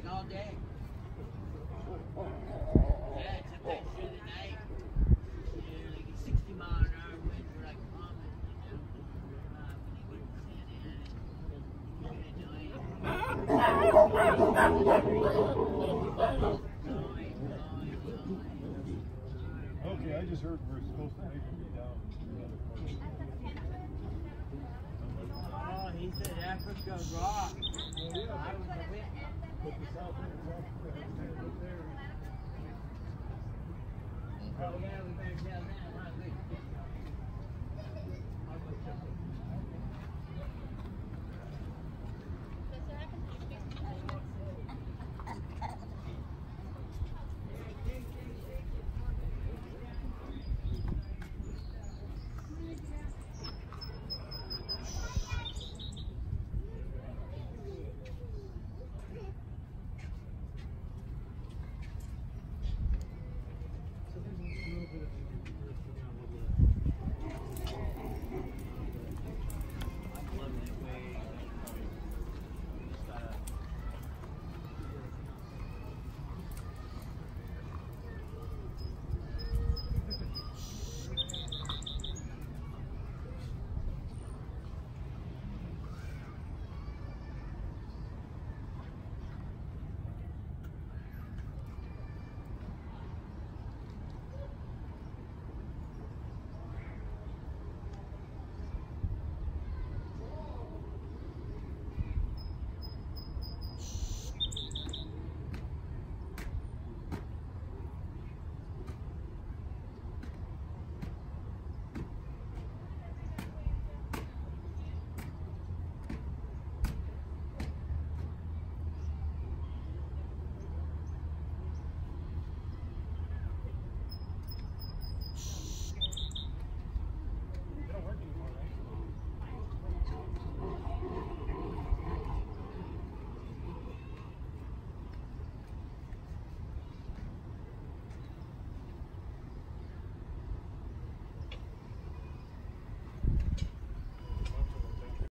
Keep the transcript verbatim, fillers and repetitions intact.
like all day. Yeah, it's up there through the night. Yeah, like a sixty mile an hour winds were like common, you know. Uh, when you go to Santa Ana, Okay, I just heard we're supposed to make it down. oh, he said Africa rock. Well, yeah, I was a bit. but the south end is up there. Oh, yeah, we better tell them. Huh? Good.